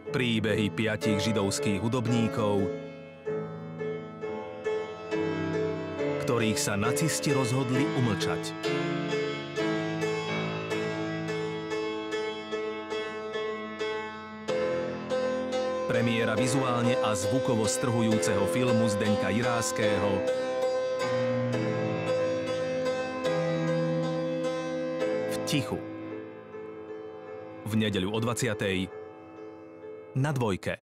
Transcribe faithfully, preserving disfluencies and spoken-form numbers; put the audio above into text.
Príbehy piatich židovských hudobníkov, ktorých sa nacisti rozhodli umlčať. Premiéra vizuálne a zvukovo strhujúceho filmu Zdeňka Jiráského V tichu. V nedeľu o dvadsiatej na Dvojke.